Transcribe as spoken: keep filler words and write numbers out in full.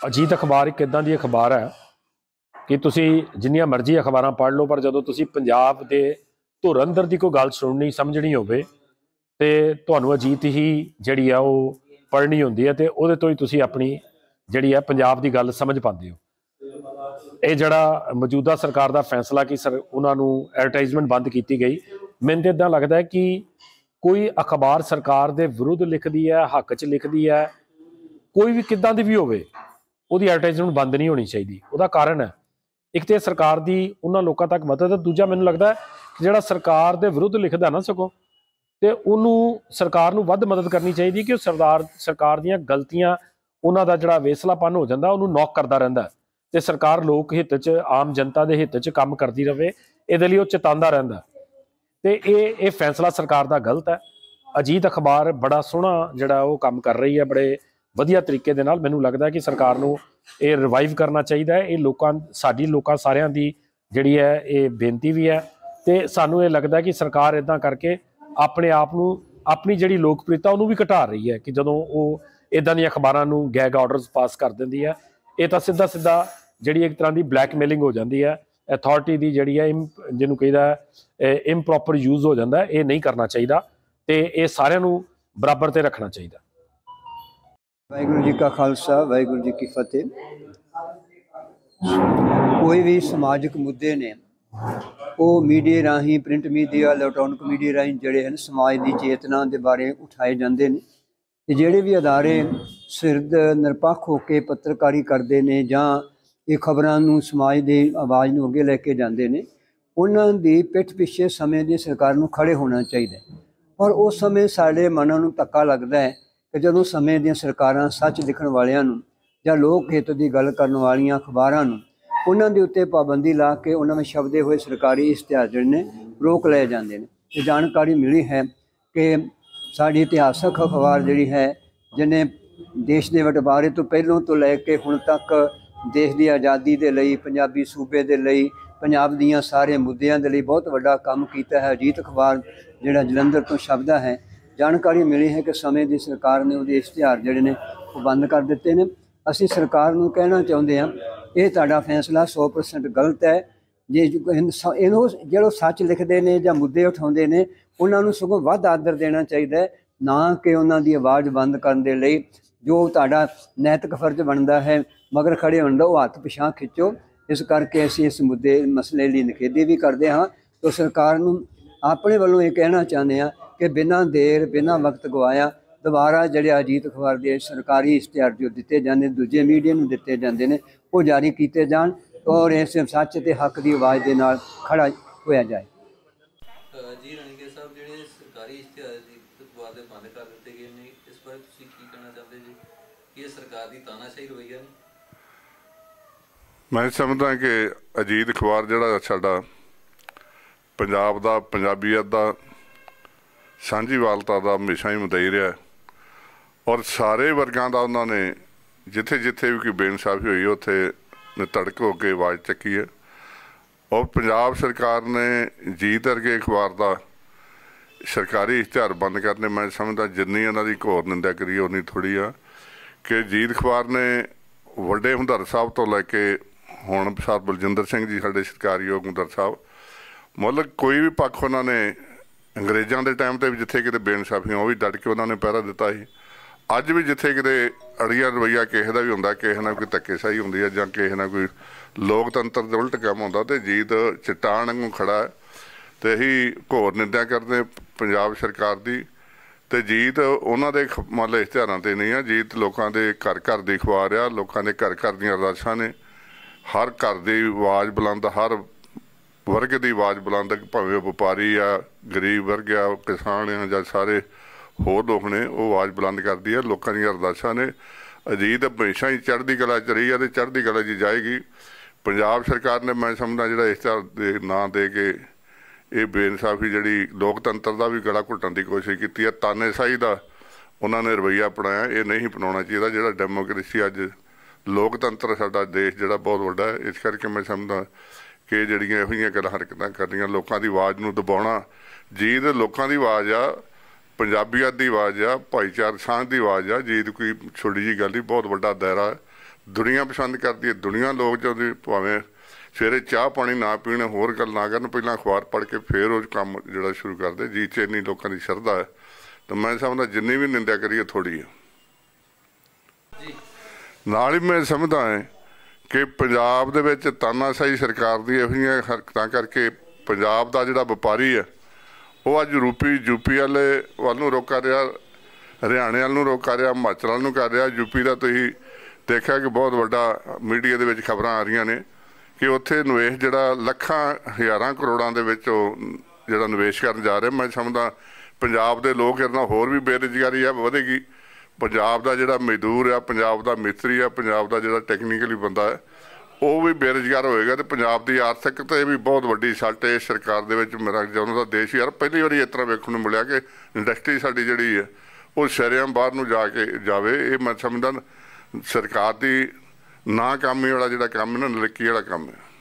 अजीत अखबार एक इदां दी अखबार है कि तुसी जिन्नियां मर्जी अखबारां पढ़ लो, पर जदों तुसी पंजाब दे धुर अंदर दी कोई गल सुननी समझनी होवे ते तुहानूं अजीत ही जिहड़ी है वो पढ़नी होंदी है, ते उहदे तो ही तुसी अपनी जिहड़ी है पंजाब दी गल समझ पाते हो। ये जिहड़ा मौजूदा सरकार का फैसला कि सर उन्होंने एडवरटाइजमेंट बंद की गई, मैनूं तो इदां लगता है कि कोई अखबार सरकार के विरुद्ध लिखती है, हक च लिखती है, कोई भी किदां दी भी होवे, ਉਹਦੀ ਐਡਵਰਟਾਈਜ਼ਮੈਂਟ ਬੰਦ नहीं होनी चाहिए। ਉਹਦਾ ਕਾਰਨ है एक तो सरकार की उन्होंने लोगों तक मदद है, दूजा मैनूं लगता है कि जिहड़ा सरकार के विरुद्ध लिखदा ना सगों ते उन्होंने सरकार नूं वध मदद करनी चाहिए कि सरदार सरकार दीयां गलतियां उन्हां दा जिहड़ा वेसलापन हो जाता उन्होंने नॉक करता रहिंदा ते सरकार लोक हित च आम जनता के हित च काम करती रहे, इहदे लई ओह चेतांदा रहिंदा ते ये फैसला सरकार का गलत है। अजीत अखबार बड़ा सोहना जिहड़ा वो काम कर रही है, बड़े वधिया तरीके दे नाल। मैनूं लगदा है कि सरकार नूं ये रिवाइव करना चाहिए है। ये लोकां साडी लोकां सारियां दी जिहड़ी है ये बेनती भी है ते सानूं ये लगदा है कि सरकार इदां करके अपने आप नूं अपनी जिहड़ी लोकप्रियता उहनूं भी घटा रही है कि जदों वो इदां दी अखबारां नूं गैग ऑर्डरस पास कर दिंदी है। ये तां सीधा सीधा जिहड़ी एक तरह की ब्लैकमेलिंग हो जाती है, अथॉरिटी की जिहड़ी है जिन्हों कहीदा इमप्रॉपर यूज़ हो जाता है। ये नहीं करना चाहिए तो ये सारिਆਂ ਨੂੰ बराबर ते रखना चाहिए। वाहिगुरू जी का खालसा, वाहिगुरू जी की फतेह। कोई भी समाजिक मुद्दे ने वो मीडिया राही, प्रिंट मीडिया, इलैक्ट्रॉनिक मीडिया राही जिहड़े हैं समाज की चेतना के बारे उठाए जाते हैं ते जिहड़े भी अदारे सिरद निरपक्ष होकर पत्रकारी करते हैं जां ये खबरां नूं समाज की आवाज़ नूं अगे लैके जाते हैं, उन्हां दी पिठ पिछे समय की सरकार नूं खड़े होना चाहिए। और उस समय साडे मनां नूं धक्का लगता है कि जदों समय दी सरकारां सच लिखण वालियां नूं जां लोक हित की गल करन वालियां अखबारां नूं उन्हां दे उत्ते पाबंदी ला के उन्हां में छपदे हुए सरकारी इश्तिहार जिहड़े ने रोक लए जांदे ने। ये जानकारी मिली है कि साडी इतिहासक अखबार जिहड़ी है जिन्हें देश के बंटवारे तो पहलों तो लैके हुण तक देश की आज़ादी के लिए, पंजाबी सूबे के लिए, पंजाब दीयां सारे मुद्दियां दे लई बहुत वड्डा काम कीता है। अजीत अखबार जिहड़ा जलंधर तो छपदा है, जानकारी मिली है कि समय की सरकार ने उहदे इश्तिहार जिहड़े ने वो बंद कर दिते हैं। असीं सरकार नूं कहना चाहुंदे हां ये तुहाडा फैसला सौ परसेंट गलत है। जे इहनूं जो सच लिखते हैं जां मुद्दे उठाउंदे ने उन्हां नूं सगों वध आदर देना चाहिए, ना कि उन्हां दी आवाज़ बंद करन दे लई जो तुहाडा नैतिक फर्ज बनता है मगर खड़े होण दा वो हत्थ पिछां खिच्चो। इस करके असीं इस मुद्दे मसले लई निखेधी भी करते हाँ। तो सरकार नूं अपने वालों ये कहना चाहते हैं कि बिना देर बिना वक्त गवाया दोबारा जिहड़े अजीत अखबार के सरकारी इश्तिहार जो दिते जाते दूजे मीडिया नूं दिते जाते हैं वो जारी किए जान और इस सच ते हक की आवाज़ के नाल खड़ा होया जाए। जी रणगे साहब जिहड़े सरकारी इश्तिहार अखबार दे बंद कर दिते गए ने, इस बारे तुसीं की कहना चाहते जी कि ये सरकार की तानाशाही रवैया ने? मैं समझदा कि अजीत अखबार जिहड़ा साडा पंजाब दा पंजाबीयत दा सांझीवालता दा हमेशा ही मुद्दा रहा है और सारे वर्गां दा उन्होंने जिथे जिथे भी कोई बेइंसाफी हुई उत्थे तड़क होकर आवाज़ चुकी है। और पंजाब सरकार ने जीत वर्गे अखबार का सरकारी इश्तिहार बंद करने मैं समझदा जिन्नी इन्हां दी घोर निंदा करिए उन्नी थोड़ी आ कि जीत अखबार ने वड्डे हुंदर साहब तो लैके हुण सर बलजिंदर सिंह जी साडे सत्कारयोग हुंदर साहब मतलब कोई भी पक्ष उन्होंने अंग्रेज़ों के टाइम पर भी जिथे किते बेइंसाफियां वो भी डट के उन्होंने पहरा दिता ही। अज भी जिथे किते अड़िया रवैया किसी का भी हुंदा, किसी ना कोई धक्केशाही हुंदी है जां किसी ना कोई लोकतंत्र दे उल्ट काम हुंदा ते जीत चट्टान वांगू खड़ा है। तो अही घोर निंदा करते पंजाब सरकार की। तो जीत उन्हों के मतलब इश्तिहारां ते नहीं है, जीत लोगों के घर घर की अखबार आ, लोगों के घर घर दीयां अरदासां ने, हर घर की आवाज़ बुलंद, हर वर्ग की आवाज़ बुलंद, भावें व्यापारी आ, गरीब वर्ग आ, किसान आ जां सारे होर लोग ने वो आवाज़ बुलंद करती है। लोगों दी अरदासां ने। अजीत हमेशा ही चढ़ती कला च रही है तो चढ़ती कला च जाएगी। पंजाब सरकार ने मैं समझदा जिहड़ा इश्तिहार दे नां दे के ये बेइंसाफी जिहड़ी लोकतंत्र का भी गला घुट्टण की कोशिश की है, तानेशाही का उन्होंने रवैया अपनाया, ये नहीं अपनाउणा चाहिए। जिहड़ा डेमोक्रेसी अज लोकतंत्र साडा देश जिहड़ा बहुत वड्डा है, इस करके मैं समझदा कि जिहड़ियां इहो जिहियां गल्लां हरकतां करनियां लोकां दी आवाज़ नूं दबाउणा। जीत लोकां दी आवाज़ आ, पंजाबीयत की आवाज़ आ, भाईचार सांझ की आवाज़ आ। जीत कोई छोटी जी गल नहीं, बहुत वड्डा दायरा है। ਦੁਨੀਆ ਪਸੰਦ ਕਰਦੀ ਹੈ, ਦੁਨੀਆ ਲੋਕ ਚਾਹੁੰਦੀ, ਭਾਵੇਂ ਸਵੇਰੇ ਚਾਹ ਪਾਣੀ ਨਾ ਪੀਣ, ਹੋਰ ਗੱਲ ਨਾ ਕਰਨ, ਪਹਿਲਾਂ ਅਖਬਾਰ ਪੜ੍ਹ ਕੇ ਫਿਰ ਉਹ ਕੰਮ ਜਿਹੜਾ ਸ਼ੁਰੂ ਕਰਦੇ। ਜੀ 'ਚ ਇੰਨੀ ਲੋਕਾਂ ਦੀ ਸ਼ਰਧਾ ਹੈ, ਤਾਂ ਮੈਂ ਸਮਝਦਾ ਜਿੰਨੀ ਵੀ ਨਿੰਦਿਆ ਕਰੀਏ ਥੋੜ੍ਹੀ ਹੈ। ਨਾਲ ਹੀ ਮੈਂ ਸਮਝਦਾ ਹੈ ਕਿ ਪੰਜਾਬ ਦੇ ਵਿੱਚ ਤਾਨਾਸ਼ਾਹੀ ਸਰਕਾਰ ਦੀ ਇਹੋ ਜਿਹੀਆਂ ਹਰਕਤਾਂ ਕਰਕੇ ਪੰਜਾਬ ਦਾ ਜਿਹੜਾ ਵਪਾਰੀ ਹੈ ਉਹ ਅੱਜ ਯੂਪੀ ਯੂਪੀ ਵਾਲੇ ਵੱਲ ਨੂੰ ਰੁਕ ਕਰ ਰਿਹਾ, ਹਰਿਆਣੇ ਵੱਲ ਨੂੰ ਰੁਕ ਕਰ ਰਿਹਾ, ਹਿਮਾਚਲ ਵੱਲ ਨੂੰ ਕਰ ਰਿਹਾ। ਯੂਪੀ ਦਾ ਤੁਸੀਂ ਦੇਖਿਆ ਕਿ ਬਹੁਤ ਵੱਡਾ ਮੀਡੀਆ ਦੇ ਵਿੱਚ ਖਬਰਾਂ ਆ ਰਹੀਆਂ ਨੇ ਕਿ ਉੱਥੇ ਨਿਵੇਸ਼ ਜਿਹੜਾ ਲੱਖਾਂ ਹਜ਼ਾਰਾਂ ਕਰੋੜਾਂ ਦੇ ਵਿੱਚ ਉਹ ਜਿਹੜਾ ਨਿਵੇਸ਼ ਕਰਨ ਜਾ ਰਿਹਾ। ਮੈਂ ਸਮਝਦਾ ਪੰਜਾਬ ਦੇ ਲੋਕ ਇਹਦੇ ਨਾਲ ਹੋਰ ਵੀ ਬੇਰੁਜ਼ਗਾਰੀ ਆ ਵਧੇਗੀ। ਪੰਜਾਬ ਦਾ ਜਿਹੜਾ ਮਜ਼ਦੂਰ ਆ, ਪੰਜਾਬ ਦਾ ਮਿਸਤਰੀ ਆ, ਪੰਜਾਬ ਦਾ ਜਿਹੜਾ ਟੈਕਨੀਕਲੀ ਬੰਦਾ ਹੈ ਉਹ ਵੀ ਬੇਰੁਜ਼ਗਾਰ ਹੋਏਗਾ, ਅਤੇ ਪੰਜਾਬ ਦੀ ਆਰਥਿਕਤਾ ਇਹ ਵੀ ਬਹੁਤ ਵੱਡੀ ਸੱਟ ਇਸ ਸਰਕਾਰ ਦੇ ਵਿੱਚ। ਮੇਰਾ ਜਦੋਂ ਦਾ ਦੇਸ਼ ਯਾਰ ਪਹਿਲੀ ਵਾਰੀ ਇਸ ਤਰ੍ਹਾਂ ਵੇਖਣ ਨੂੰ ਮਿਲਿਆ ਕਿ ਇੰਡਸਟਰੀ ਸਾਡੀ ਜਿਹੜੀ ਹੈ ਉਹ ਸ਼ਰੇਆਮ ਬਾਹਰ ਨੂੰ ਜਾ ਕੇ ਜਾਵੇ। ਇਹ ਮੈਂ ਸਮਝਦਾ ਸਰਕਾਰ ਦੀ ਨਾਕਾਮੀ ਵਾਲਾ ਜਿਹੜਾ ਕੰਮ ਹੈ ਨਾ, ਨਲੱਕੀ ਵਾਲਾ ਕੰਮ ਹੈ।